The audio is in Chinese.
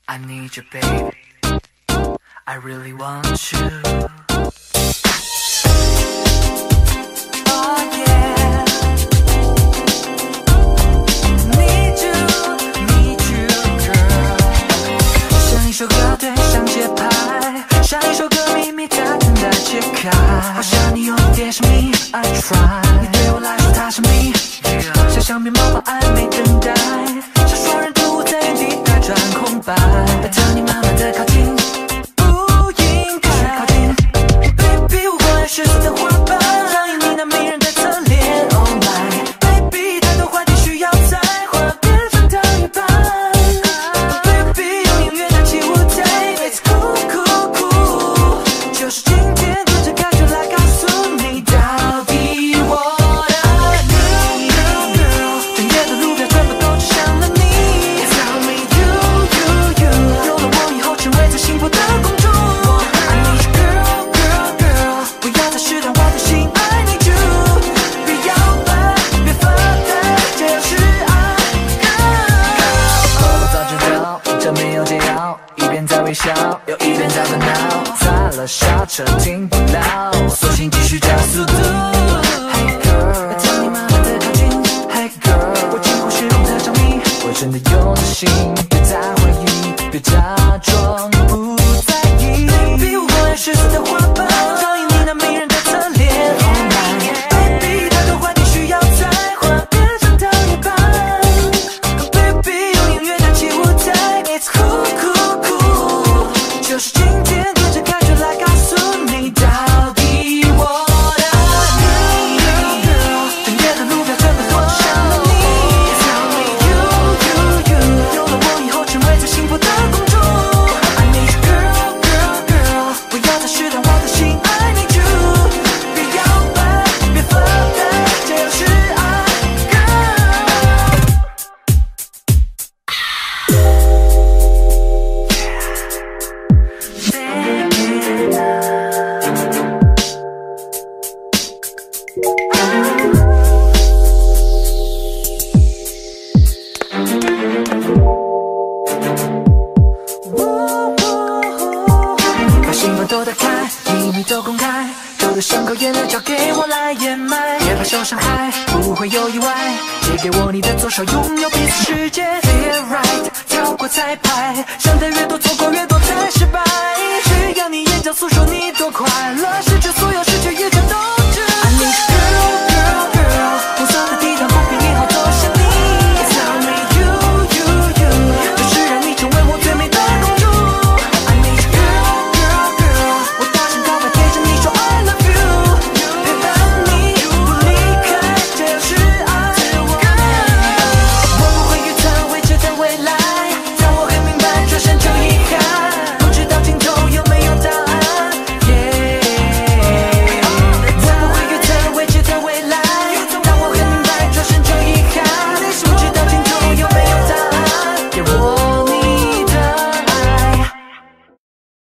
I need you, baby. I really want you. Oh yeah. Need you, girl. 像一首歌对上节拍，像一首歌秘密在等待揭开。好像你有点神秘 ，I try。你对我来说太神秘，像橡皮毛毛暧昧等待，像双人独舞在原地打转空白。拜托你慢慢的靠近，不应该靠近。Baby， 我光有失色的花瓣，让引你那迷人的侧脸。Oh my，Baby， 太多话题需要再话变成糖一半。Baby， 用音乐搭起舞台 ，It's cool cool cool， 就是今天跟着感觉来告诉你，到底我。微笑，又一边在烦恼，踩了刹车停不了，索性继续加速度。Hey girl， 当你慢慢的靠近 ，Hey girl， 我几乎失控的着迷，我真的有了心，别再怀疑，别假装不在意。Baby， 我光有失色的花瓣，让引你那迷人的侧脸。Oh my，Baby， 太多话题需要再话变成糖一半。Baby， 用音乐搭起舞台 ，It's cool cool cool。就是今天跟着感觉来告诉你，到底我的你。等夜的路标真的多像了你。Tell me you， 有了我以后成为最幸福的公主。I need you girl girl girl， 不要再试探我的心。I need you， 别摇摆，别发呆，这就是爱 girl。把心房都打开，秘密都公开，旧的伤口眼泪交给我来掩埋，别怕受伤害，不会有意外，借给我你的左手，拥有彼此世界。Feel right， 跳过彩排，想的越多，错过越多才失败，只要你眼角诉说你多快。